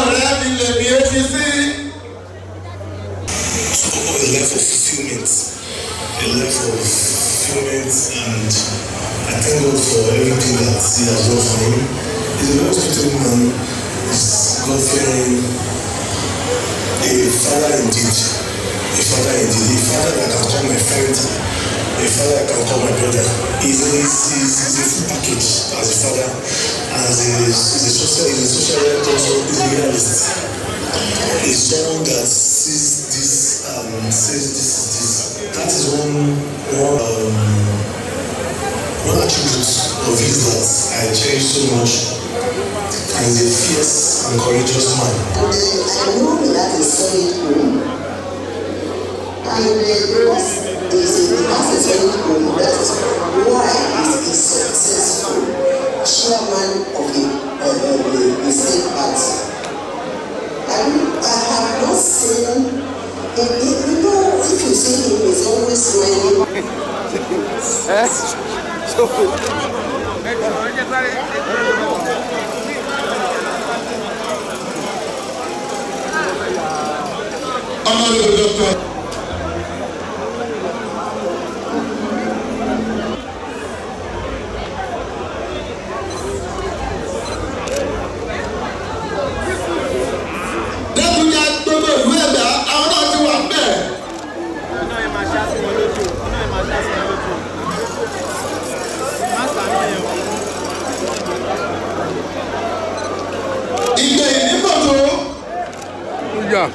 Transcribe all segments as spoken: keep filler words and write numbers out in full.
life of fulfillment, a life of fulfillment, and I thank God for everything that He has done for him. He's a very hospitable man. He's God-fearing, a father indeed, a father indeed, a father that can call my friend, a father that can call my brother. He's a, he's, he's, he's a full package as a father, as a, he's a social, he's a social worker, also he's a realist. He's someone that sees this, um, says this is this. That is one, one, um, one attribute of his that I cherish so much. And he's a fierce and courageous man. And I know that is solid home. And because he has a solid home, that's why he is successful chairman of the, uh, the, the state party. And I have not seen, you know, if you see him, he's always smiling. Honorable Doctor Yeah.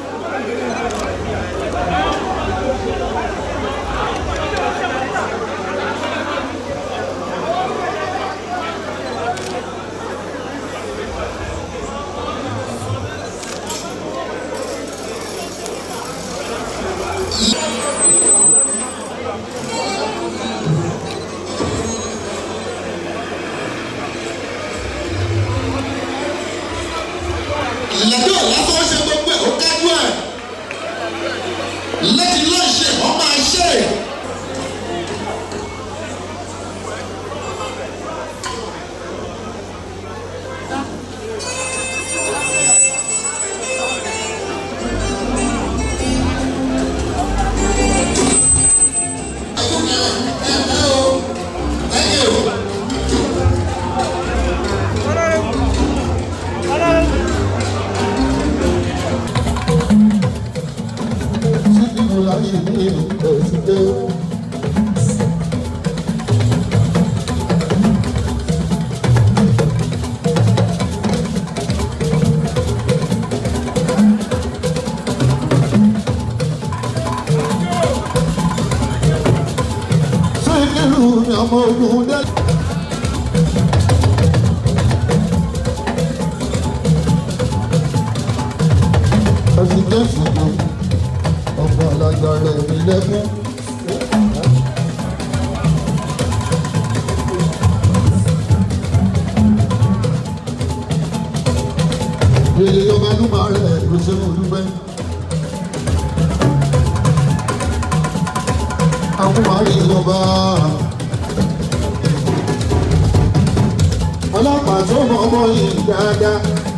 ọlọ́pàá tó mọ ọmọ yìí dáadáa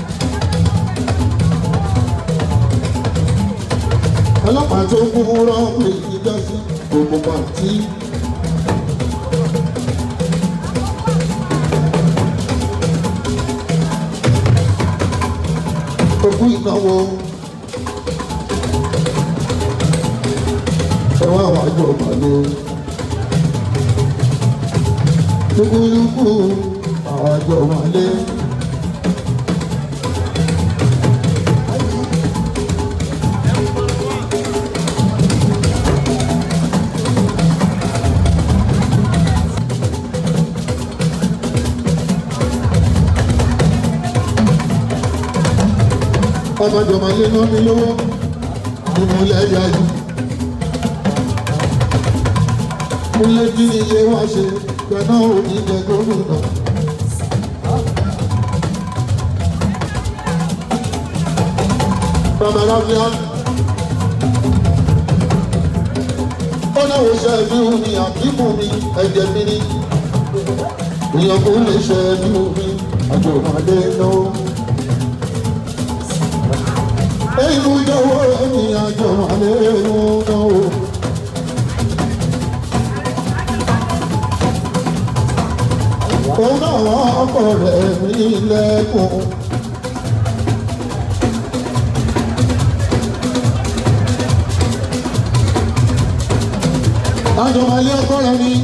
ọlọ́pàá tó kún rọ́ọ̀pù ìjọsìn gbogbo pàtí. òkú ìnáwó ẹwà àwájọ pàdé lúkúlúkú àwájọ wálé. ọmọdé ọmọdé náà ní lówó nínú ilẹ̀ yáyí. Kúnlé bí iye wá ṣe gbẹ̀nà òní jẹ gómìnà. Bàbá Rábíà ó náwó ṣe ẹbí mi àbíkú mi ẹ̀jẹ̀ mi ní. Ìyọ̀kú lè ṣe ẹbí mi àjò ọmọdé náà. èyí jọ̀wọ́ ẹni àjọ àlẹ́ náà o. òun náà wọ́n ọkọ̀ rẹ̀ ní ilẹ̀kùn. àjọ àlẹ́ ọkọ̀ rẹ̀ ní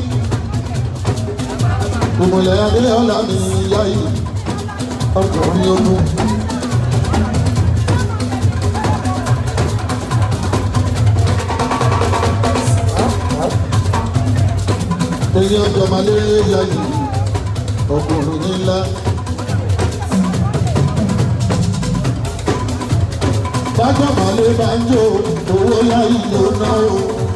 ìmọ̀lẹ̀ adé ọ̀la ní ìyá yìí ọkùnrin ogun. èyí ọjọ́ malẹ́ ìyá yìí ọkùnrin ńlá. bájọ́ malẹ́ bá ń jó owó láyé ló ná o.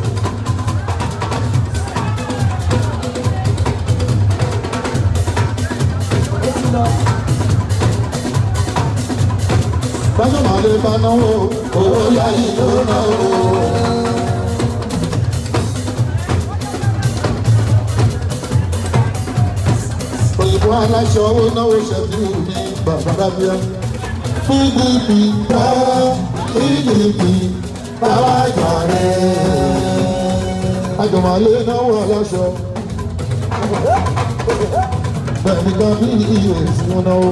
bájọ́ malẹ́ bá náwó owó láyé ló ná o. òyìnbó aláṣọ owó náwó ṣẹ́bí ní bàbá dábíà. pdp bá pdp báwa jà rẹ̀. àjọmọ̀lé náwó aláṣọ. bẹ́ẹ̀ni kan bí iye ìsinmi náwó.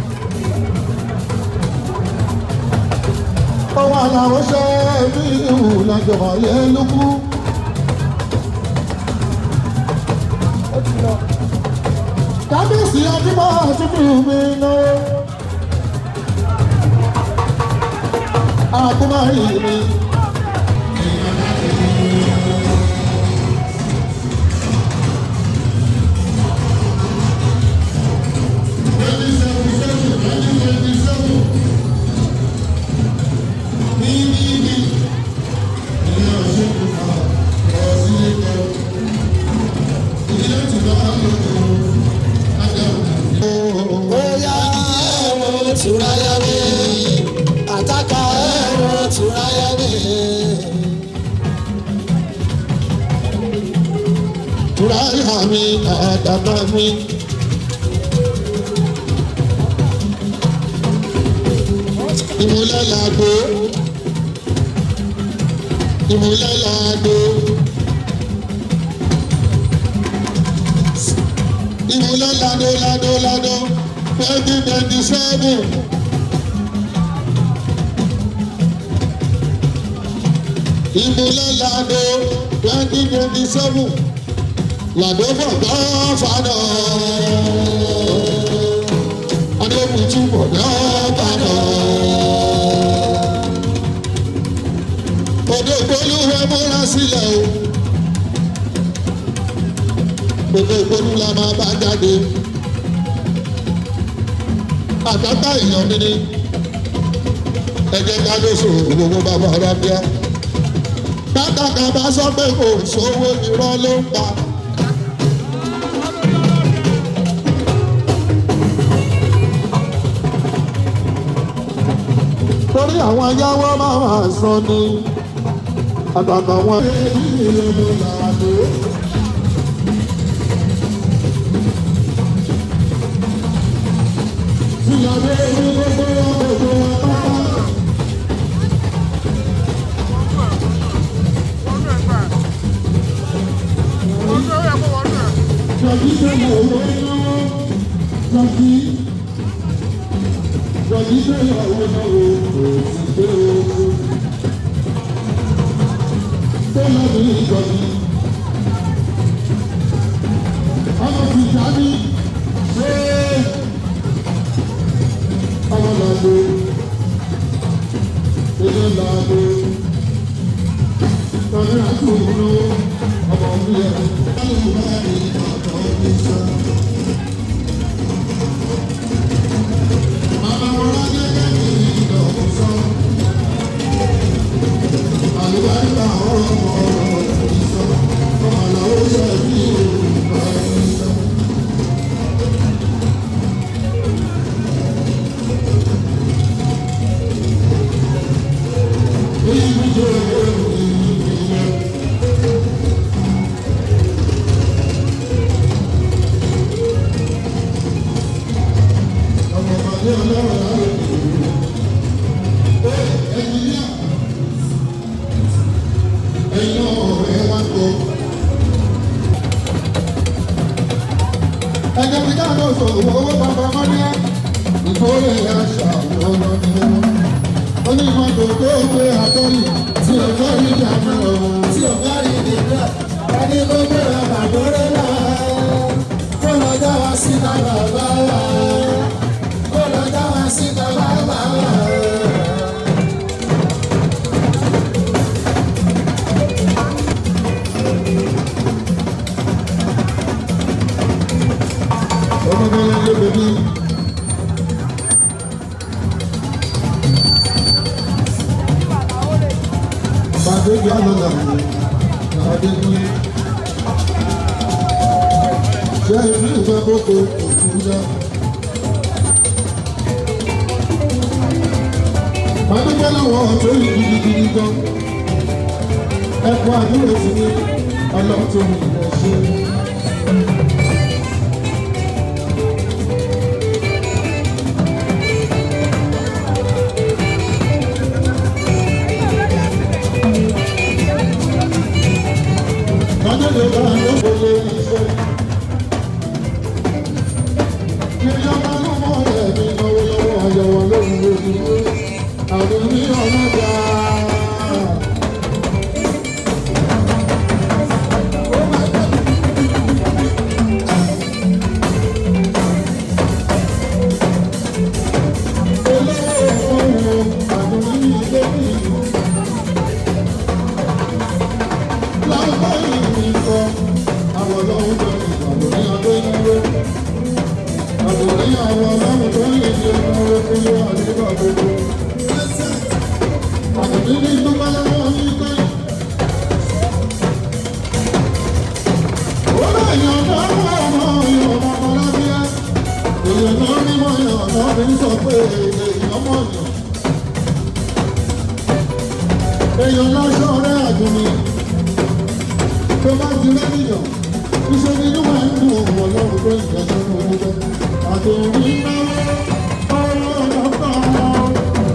ọwọ́ àlàó ṣe bí ìhù lájọmọ̀lé lókù. kábíyèsí adébọ̀ àtúntò mi náà àkúmárì mi. Turayami, ataka ẹ̀rọ Turayami. Turayami, adamami. Ìmúlẹ̀làdó, ìmúlẹ̀làdó. Ìmúlẹ̀làdó, làdó, làdó. twenty twenty-seven. Ìmúlẹ̀ Lado twenty twenty-seven. Lado bọ̀dọ̀ fàdọ̀. Adébùtú bọ̀dọ̀ fàdọ̀. Òde ìpolúwẹ̀ múra sílẹ̀ o. Òde ìpolú la máa bá jáde. Àtàtà èèyàn mi ni ẹ̀jẹ̀ ká ló sọ gbogbo bàbá ọ̀rọ̀ bíá. Tátàkà bá sọ pé kò sówó irọ́ ló ń pa. Torí àwọn ayáwó máa máa sọ ni àtàkà wọn. sọ owó bàbá mọ́lẹ́ ìkórè àṣà ọ̀rọ̀ ni wọ́n ní mọ́tò tó gbé àtọ́rì tí ò fẹ́ rí ìdààmú ọ̀hún tí ò fẹ́ rí ìdìbò ẹni tó gbé ọ̀bà gbóré náà kó lọ já wa síta bàbá wa kó lọ já wa síta bàbá wa. Baby, Bade Jalala, Bade Gule, Jerry Baboko, Okuda, Bade Jalala, Jerry Bibibigo, Ekwa Dule, Aloto Moshe. Èèyàn lọ́sọ̀ rẹ̀ àdùnmí tó bá ti lẹ́nìyàn iṣẹ́ nínú máa ń dùn òun ọlọ́run tó ìjọsìn ní owó bẹ́ẹ̀ àtòrí náà ọ̀rọ̀ ọ̀pọ̀.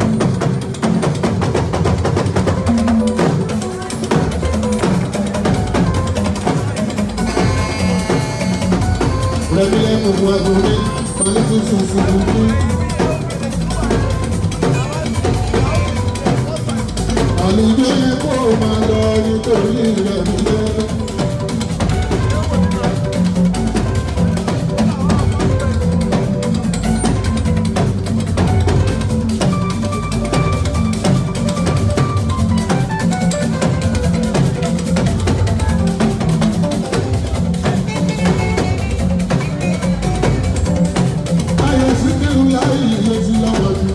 Lẹ́bílẹ̀ gbogbo àdùnmí pẹ̀lú tuntun fún un. Àlùjọ yẹ kó máa lọ nítorí rẹ̀ nílẹ̀. Ayọ̀ sí kírun láì ilé sí lọ́wọ́ jù.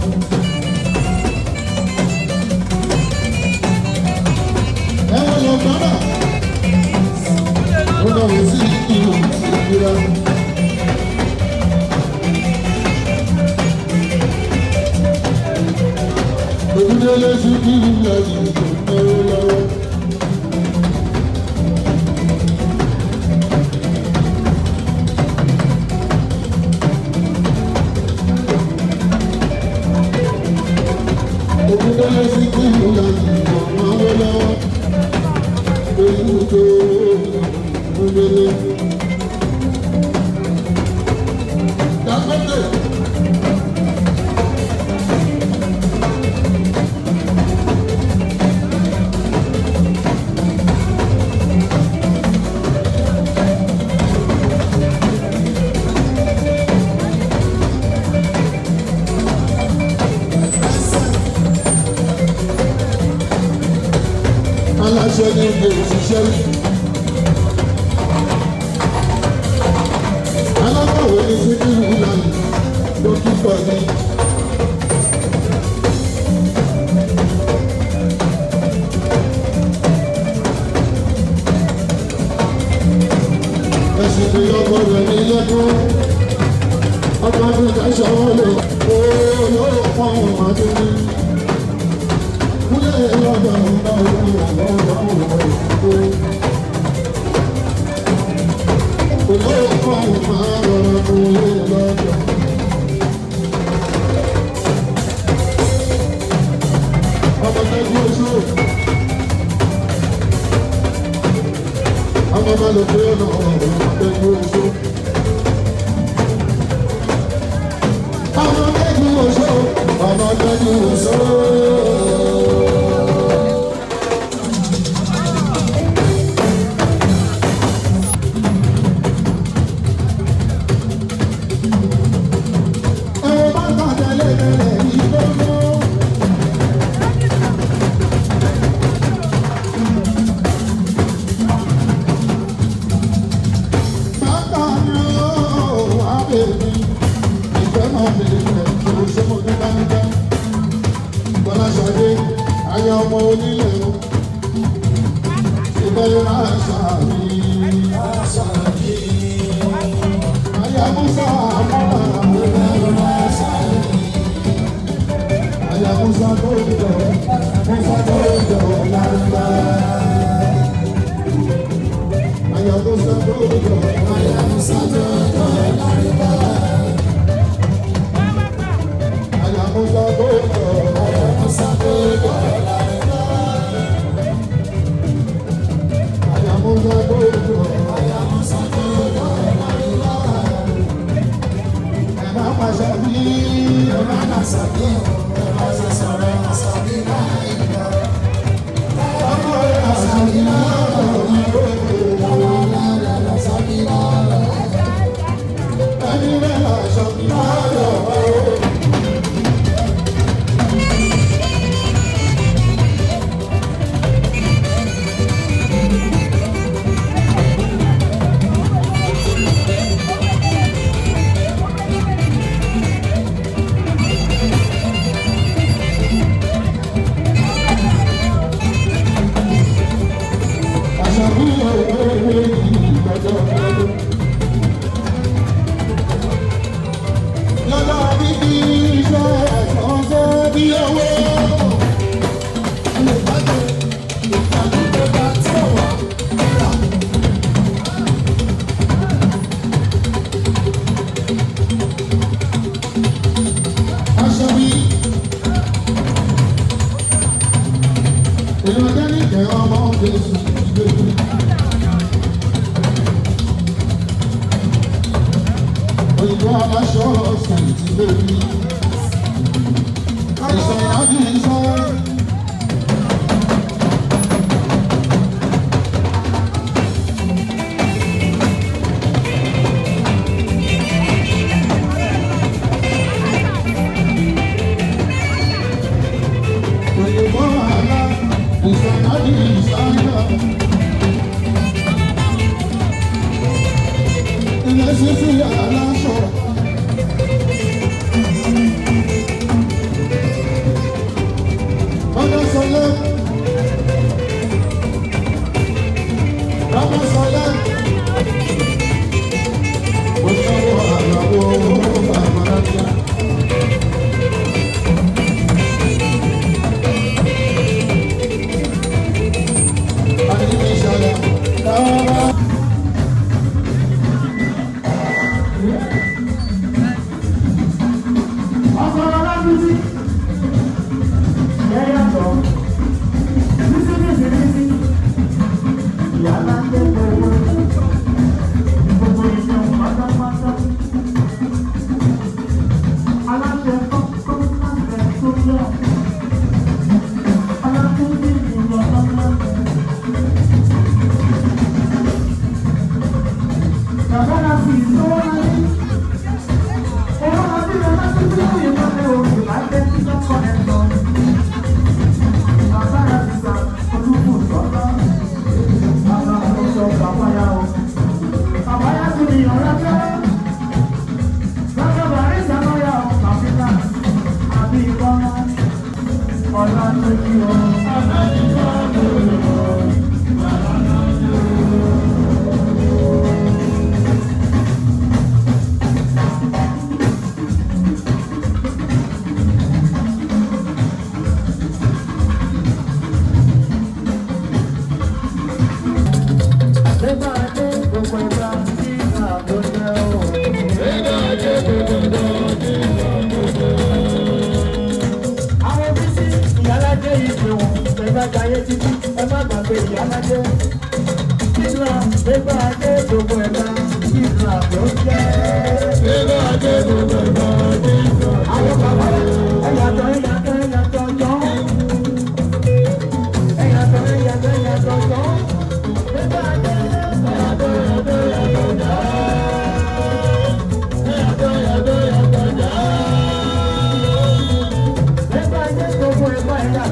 Aláṣẹ ní ilé òṣìṣẹ́ rí. Alákọ̀wé ní síbí ìlànà dókítà ní. Ẹ̀sìn tí ọkọ rẹ̀ ní lẹ́kún. Ọkọ mi kà ṣọwọ́ lò ó lóò pọ̀ wọ́n adé ní. Kúlẹ̀ lọ́dọ̀ ọ̀gá òun ọ̀gá ọ̀gá ọ̀gá olóòkọ̀ ọ̀hún máa rọra fún ilé lọ́dọ̀. Ọmọ tẹ́jú oṣù. Ọmọ bá lè fi ọ̀nà ọ̀hún tẹ́jú oṣù. Àwọn bàbá ẹ̀yà tó ẹ̀yà tó ẹ̀yà tó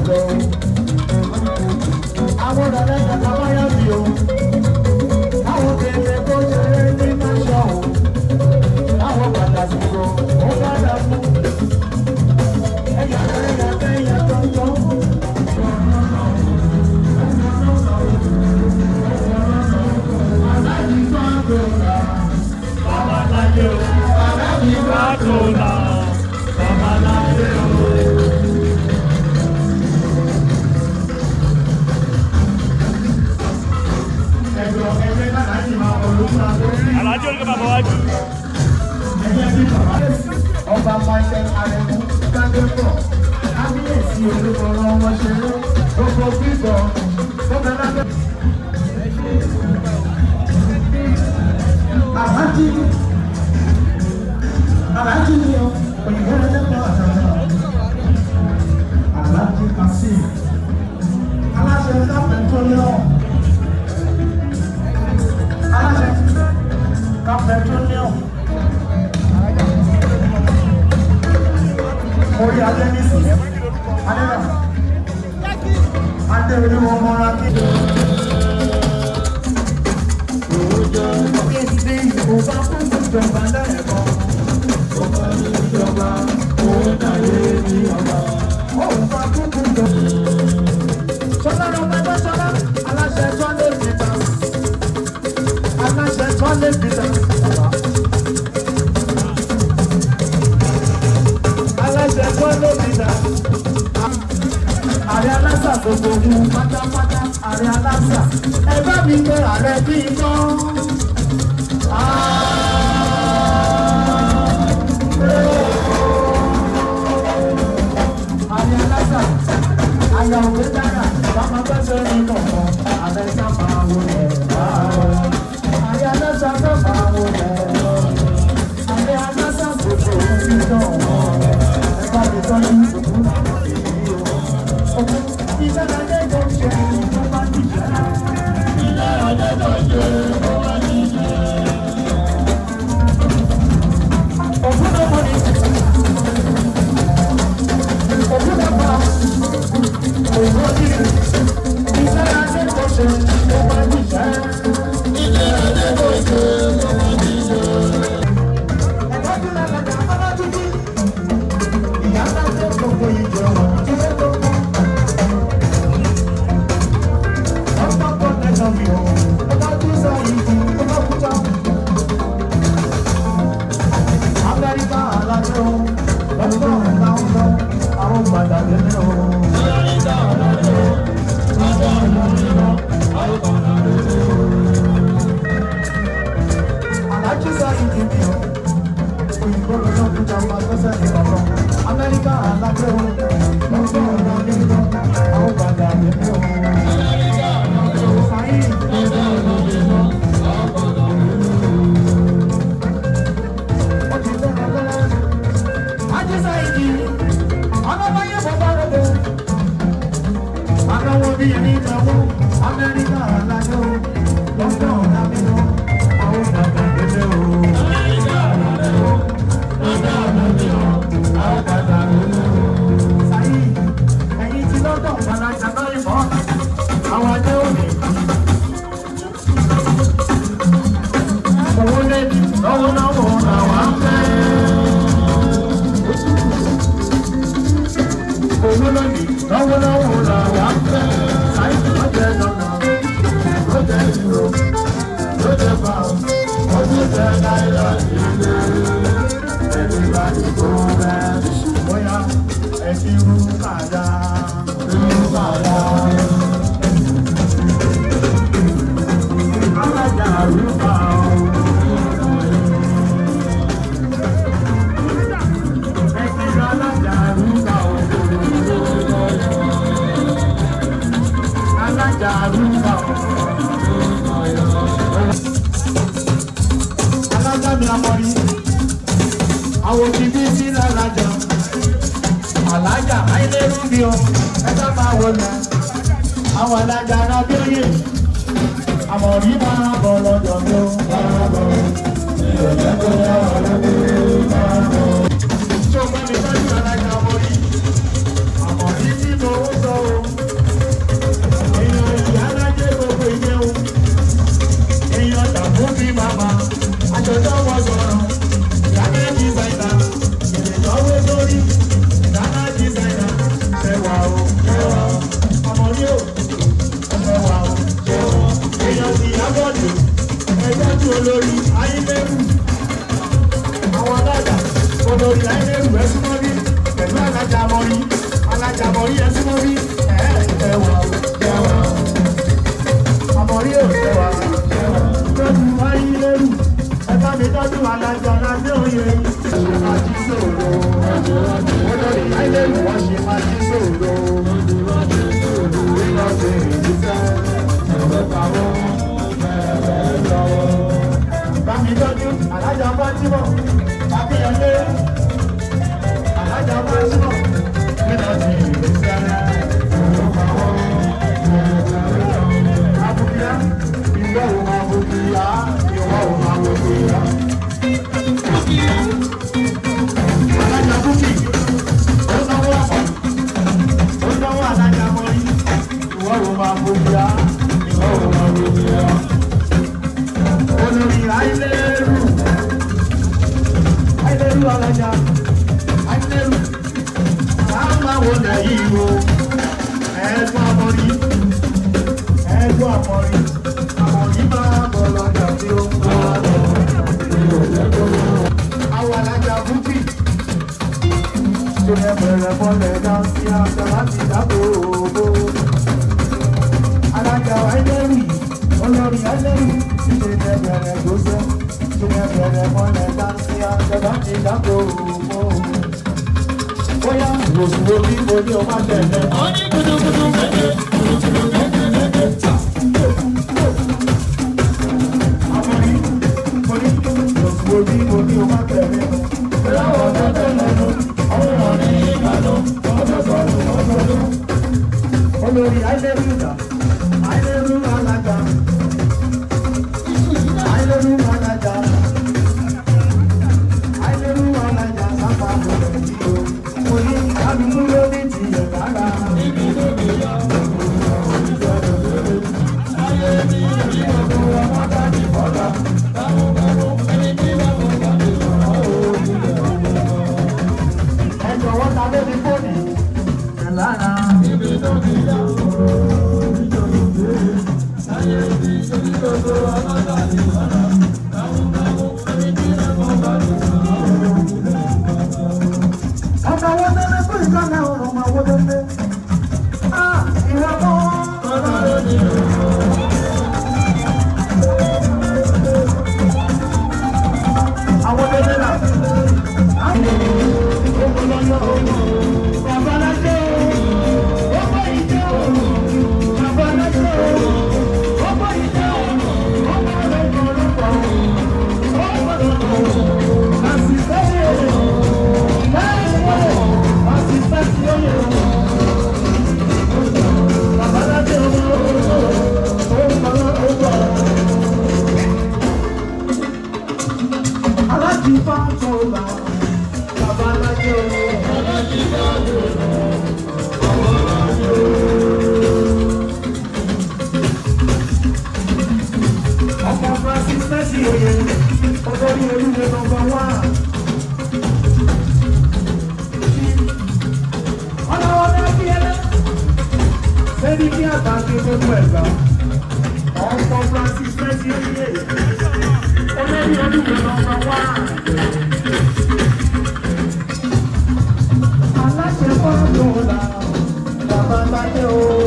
lọ. Àwọn ọ̀rẹ́ kẹta wáyà bí o. Àwọn kẹ̀kẹ́ tó ṣeré ní máṣọ́ o. Àwọn pàtàkì kò ó bá dà fún. Ẹ̀yà rẹ̀ yà kẹ́yà tọ́jọ́. Aláàjì kan tó là, bàbá láyé o. Aláàjì kan tó là, bàbá láyé o. Alájọ́ ní bàbá wájú. Ọba Michael Aremu Gbadebo, kábíyèsí olùkọ́ ọmọ ṣeré, gbogbo bíbọ̀, gbogbo ẹlẹ́gbẹ́. Àlájí Àlájí ni o, òyìnbó ẹlẹ́gbẹ́ àtàwọn. Àlájí Kasim, aláṣẹ káfẹ́ tó yọ. Aláṣẹ káfẹ́ tó yọ. Orí adé ní sí, adé náà, adé orí wọn mọ́ra kí. Kéde òbá fún ìjọba lẹ́ẹ̀kan, òbá ní ìjọba, òun dàyé ní ọba. Òbá fún ìjọba. Sọlá ló bá bá sọlá, aláṣẹ Sunday Peters, aláṣẹ Sunday Peters. Aláṣẹ Sunday Peters. Ààrẹ aláṣà gbogbo ohun pátápátá, ààrẹ aláṣà. Ẹ bá mi gbé ààrẹ bí iná. Ààrẹ aláṣà, àyà òwe dára, bàbá gbẹ́sẹ̀ ní kọ̀ọ̀kan, ààrẹ sábà wọlé. Ààrẹ aláṣà sábà wọlé. Ààrẹ aláṣà gbogbo ohun iná. Ẹ bá mi tọ́jú ìṣòro náà. Ilé ọdẹ tó ń ṣe ló bá ní jẹ́. Ilé ọdẹ tó ń ṣe ló bá ní jẹ́. Ògùn ló mọ ní. Ògùn ló pa. Ògùn ojú. Ilé ọdẹ tó ń ṣe ló bá ní jẹ́. Ilé ọdẹ tó ń ṣe ló bá ní jẹ́. Ẹ̀ka tí lágbàdà ọlá títí. Ìyá ńlá tó gbogbo ìjọ ilé tó kọ́. Amẹ́ríkà alájọ, lọ́dún ọ̀gáńgá, àwọn padà délé o. Amẹ́ríkà alájọ, lọ́dún ọ̀gáńgá, àwọn padà délé o. Alájí sáyé ti bí o, òyìnbó lọ́dún kújà máa gbẹ́sẹ̀ ní ọ̀rọ̀. Amẹ́ríkà alájọ, lọ́dún ọ̀gáńgá, àwọn padà délé o. Amẹ́ríkà alájọ, sáyé lọ́dún ọ̀gáńgá, àwọn padà délé o. Ajísáyìí, ọlọ́wọ́yé bàbá rẹ̀ aláwọ̀ bí ẹni ìtàwọ̀, Amẹ́ríkà alájọ́, lọ́dọ̀ ọ̀dàmínú, àwọn bàbá gbẹ̀dẹ̀ o. Amẹ́ríkà alájọ́, lọ́dọ̀ ọ̀dàmínú, àwọn bàbá gbẹ̀dẹ̀ o. Sáyì, ẹ̀yin ti lọ́dọ̀ ọ̀pàlàjà náà ìbọn, àwọn ajé òní. Owó lé ní lọ́wọ́ lọ́wọ́ làwọn á fẹ́. Owó lónìí, lọ́wọ́lọ́wọ́ la wà fẹ́. Sáyẹ̀dì ló jẹ́ dọ́nà, ló jẹ́ ìró, ló jẹ́ báwọ̀, ó tún jẹ́ náírà nílé. Ẹni bá ti kó rẹ̀, bóyá ẹ ti rú kàdá, rú kàdá. Alájà rú kàó. Ẹ ti rú alájà rú kàó. Alájà rúbà alájà mi amọ̀rí àwọn òbí sí lálájà alájà ayélujára bí o ẹ̀ka máa wọlé àwọn alájà arábíòye àmọ̀rí máa bọ̀ lọ́dọ̀ mi ó máa bọ̀ ìrọ̀lẹ́ tó yá wà lọ́dọ̀ máa bọ̀. Tí o bá mi tọ́jú alájà amọ̀rí àmọ̀rí tí mo ń sọ. Àmọ̀rí ẹ̀ ẹ̀wà ẹ̀wà. Àmọ̀rí ò ẹ̀wà ẹ̀wà. Lọ́dún wáyé lérù. Ẹ̀ka mi tọ́jú alájọ lábẹ́ òye. Ṣé máa jí sòrò? Olórí Áìlẹ́rù wọ́n ṣe máa jí sòrò. Ìlọ́sẹ̀ ìdíṣẹ́ ẹ̀rọ pàwọ́ ẹ̀rọ lọ́wọ́. Bámi tọ́jú alájà Fátímọ̀ Akínyẹlé. Alájà Fátímọ̀ ìlọ́sẹ̀ ìdíṣẹ́ ẹ̀rọ pàwọ́ ẹ̀rọ lọ́wọ́. Abùkíyá ìwọ òun abùkíyá ìwọ òun abùkíyá. Alájà Búkì ó sanwó àpọ̀ ó sanwó alájà mọ́rí ìwọ òun abùkíyá ìwọ òun abùkíyá. Olórí Áìlẹ́rù Áìlẹ́rù alájà Áìlẹ́rù àwọn àwọn lẹ́yìn o ẹ̀ẹ́dún àmọ́rí ẹ̀ẹ́dún àmọ́rí àmọ́rí máa bọ̀ lọ́jà tí ó ń bọ̀ lọ. Àwọn alájà Búkì tó lẹ bẹ̀rẹ̀ mọ́lẹ̀ dá sí àṣà láti dábò òbó. Alájà Áìlẹ́rù olórí Áìlẹ́rù ti ṣe bẹ̀rẹ̀ gbóṣẹ́ tó lẹ bẹ̀rẹ̀ mọ́lẹ̀ dá sí àṣà láti dábò òbó. Bóyá lòsùwò bí mo ní o máa tẹ̀lé. Ó ní kùtùkùtù mẹ́tẹ́ kùtùkùtù mẹ́tẹ́ mẹ́tẹ́ tà. Àmọ̀rí mo ní lòsùwò bí mo ní o máa tẹ̀lé. Ìyáwó tẹ́tẹ́ lẹ́nu, ọ̀rọ̀ ní ìbàdàn, ọjọ́ sọ̀rọ̀ ọ̀sọ̀rọ̀. Olórí Áìlẹ́rù dà, Áìlẹ́rù alájà, Áìlẹ́rù alájà, Áìlẹ́rù alájà sábà lọ́rẹ̀ yìí o. Mo ní kálukú ló ní tìyẹ̀ lára. Ibi ló bí yọ, ayé mi ní ọdún ọmọ dájú bọ́lá. Báwo báwo ẹni tí wọ́n mú wá ní ọ̀rọ̀ òògùn ẹ jọ̀wọ́ ta ló ní fóònù ẹ̀ lára. Ibi ló bí yọ, ayé mi ní ọdún ọmọ dájú bọ́lá. Báwo báwo ẹni tí wọ́n mú wá ní ọ̀rọ̀ òògùn ọmọ wọn tẹ́lẹ̀ fún ìkànnì ọ̀rọ̀ ọmọ wọn tẹ́lẹ̀. Ìwọ mọ́ ọ̀rọ̀ rẹ̀ ni o. Àwọn tẹ́lẹ̀ náà. Ọmọ lọ́yọ̀ ọmọ. Bàbá lájẹ́ o. Ọmọ ìjẹ́ o. Bàbá lájẹ́ o. Ọmọ ìjẹ́ o. Ọmọ rẹ̀ ń bọ̀ lọ́pọ̀. Ọmọ lọ́pọ̀. Àṣìṣe yẹn. Ẹni kí àtàkì gbogbo ẹ̀gbá, ọ̀pọ̀ Francis Messi oyè, olórí olúwo nọ́mbà wá. Aláṣẹ fọ́ọ̀tò la, bàbá láyé o.